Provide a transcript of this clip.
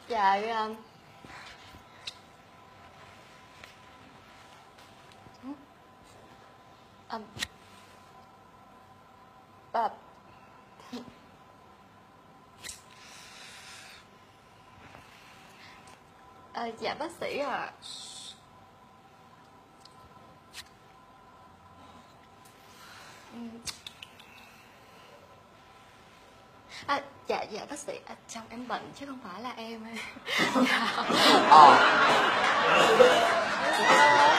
Dạ dạ bác sĩ ạ. Dạ bác sĩ, chồng em bệnh chứ không phải là em. Dạ.